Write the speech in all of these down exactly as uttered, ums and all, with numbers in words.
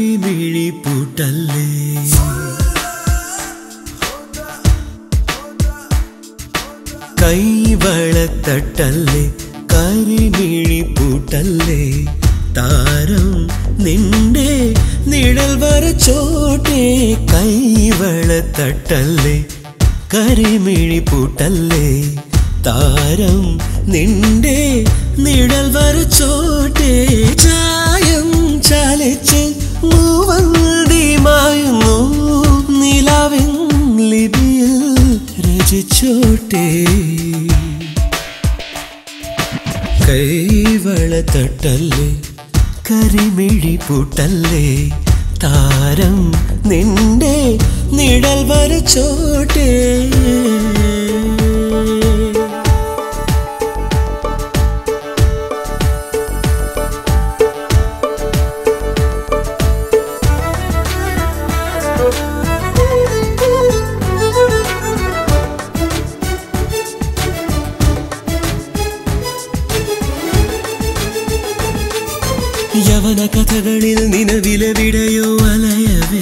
കരിമിഴി പൂട്ടല്ലേ കൈവളത്തട്ടല്ലേ കരിമിഴി പൂട്ടല്ലേ താരം നിന്റെ നിഴൽ വരച്ചോട്ടെ കൈവളത്തട്ടല്ലേ കരിമിഴി പൂട്ടല്ലേ താരം നിന്റെ നിഴൽ വരച്ചോട്ടെ ചായം ചാലിച്ച് മൂവന്തി മായുന്നു നിലാവിൻ ലിപിയിൽ രചിച്ചോട്ടെ കൈവളത്തട്ടല്ലേ കരിമിഴി പൂട്ടല്ലേ താരം നിന്റെ നിഴൽ വരച്ചോട്ടെ യവന കഥകളിൽ നിലവിലെവിടെയോ അലയവേ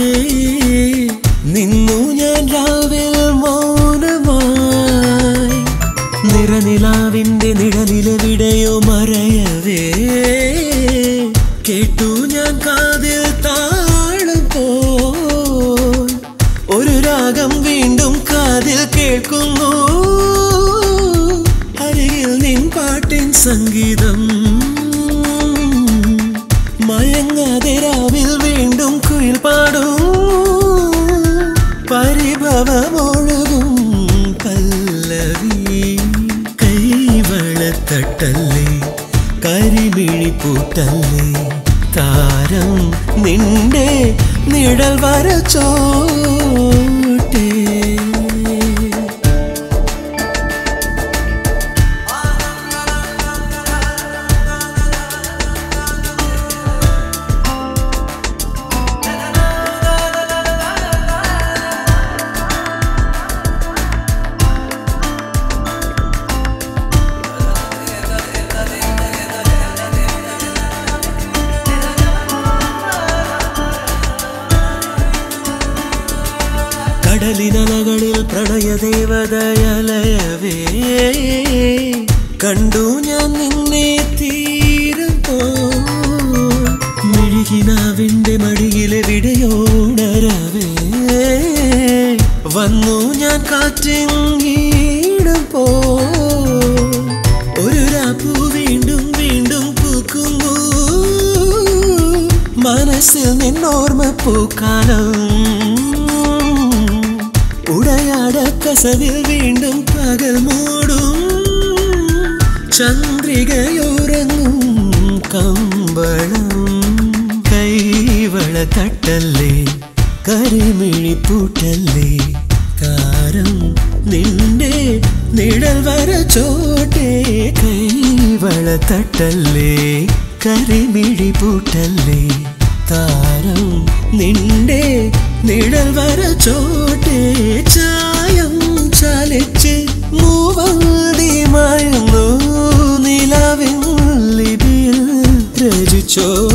നിന്നു ഞാൻ രാവിൽ മൗനമായി നിറനിലാവിന്റെ നിഴലിലെവിടെയോ മറയവേ കേട്ടു ഞാൻ കാതിൽ താളം പോൽ ഒരു രാഗം വീണ്ടും കാതിൽ കേൾക്കുന്നു അരികിൽ നിൻ പാട്ടിൻ സംഗീതം മയങ്ങാതെ രാവിൽ വീണ്ടും കുയിൽ പാടും പരിഭവമൊഴുകും പല്ലവി കൈവളത്തട്ടല്ലേ കരിമിഴി പൂട്ടല്ലേ താരം നിന്റെ നിഴൽ വരച്ചോട്ടെ കടലിനലകളിൽ പ്രണയദേവതയലയവേ കണ്ടു ഞാൻ നിന്നെ തീരം പോ മിഴികിനാവിന്റെ മടിയിലെവിടെയോണരവേ വന്നു ഞാൻ കാറ്റിങ്ങീടും പോ ഒരു രാപ്പൂ വീണ്ടും വീണ്ടും പൂക്കുന്നു മനസ്സിൽ നിന്നോർമ്മ പൂക്കാലം ഉടയാട കസവിൽ വീണ്ടും പകൽ മൂടും ചന്ദ്രികയുറങ്ങും കമ്പളം കൈവളത്തട്ടല്ലേ കരിമിഴി പൂട്ടല്ലേ താരം നിന്റെ നിഴൽ വരച്ചോട്ടെ കൈവളത്തട്ടല്ലേ കരിമിഴി പൂട്ടല്ലേ താരം നിന്റെ നിഴൽ വരച്ചോട്ടെ ചായം ചാലിച്ച് മൂവന്തി മായുന്നു നിലാവിൻ ലിപിയിൽ രചിച്ചോ